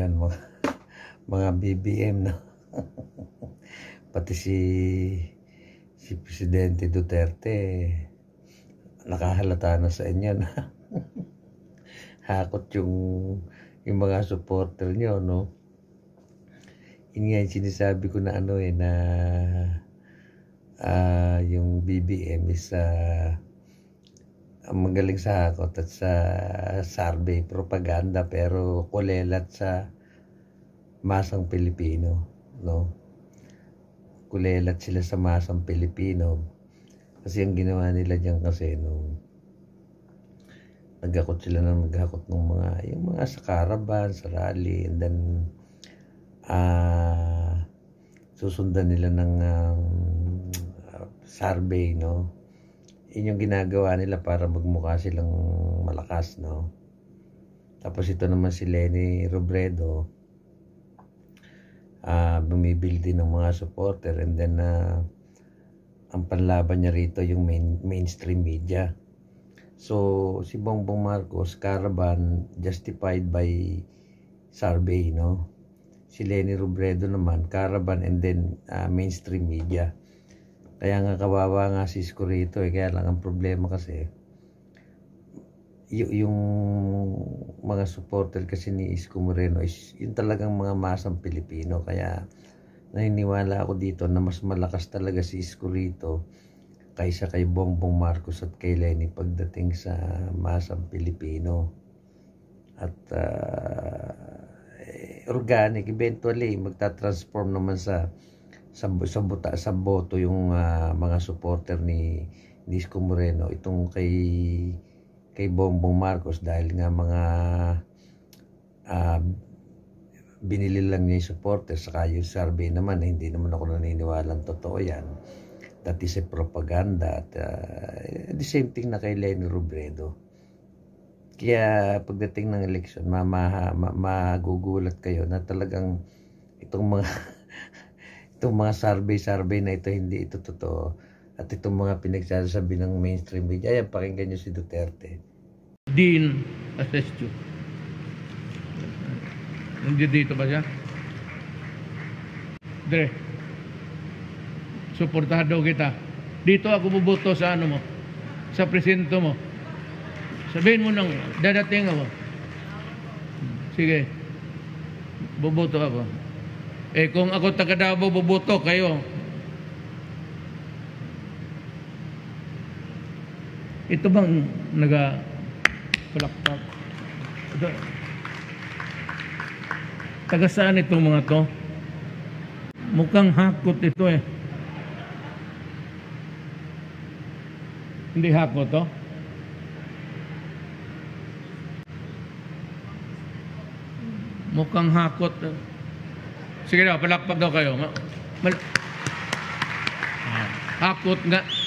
yan, mga BBM, no? Pati si Presidente Duterte, nakahalata na sa inyo na hakot yung mga supporter nyo, no? Yun nga yung sinasabi ko na yung BBM is magaling sa hakot at sa survey, propaganda, pero kulelat sa masang Pilipino, no? Kulelat sila sa masang Pilipino kasi ang ginawa nila diyan kasi naghakot sila ng yung mga sa caravan, sa rally, and then susundan nila ng survey, no? Yun yung ginagawa nila para magmukha silang malakas, no? Tapos ito naman si Leni Robredo, bumibili din ng mga supporter, and then ang panlaban niya rito yung mainstream media. So si Bongbong Marcos, caravan, justified by survey, no? Si Leni Robredo naman, caravan, and then mainstream media. Kaya nga kawawa nga si Isko rito, kaya lang ang problema kasi yung mga supporter kasi ni Isko Moreno is yung talagang mga masang Pilipino. Kaya naniniwala ako dito na mas malakas talaga si Isko rito kaysa kay Bongbong Marcos at kay Leni pagdating sa masang Pilipino. At organic, eventually magta-transform naman sa boto yung mga supporter ni Isko Moreno itong kay Bongbong Marcos, dahil nga mga binili lang niya yung supporter, saka yung survey naman hindi naman ako naniniwalang totoo yan. That is a propaganda. At the same thing na kay Leni Robredo. Kaya pagdating ng eleksyon, magugulat kayo na talagang itong mga survey na ito, hindi ito totoo. At itong mga pinagsasabi ng mainstream media, ayan, pakinggan nyo si Duterte. Dean Asestio. Hindi dito ba siya? Dre, suportado kita. Dito ako buboto sa ano mo, sa presinto mo. Sabihin mo nang dadating ako. Sige, buboto ako. Kung ako taga Davao, buboto kayo. Ito bang palakpak? Taga saan itong mga to? Mukhang hakot ito eh. Hindi hakot to? Mukhang hakot. Sige na, palakpak daw kayo. Hakot nga.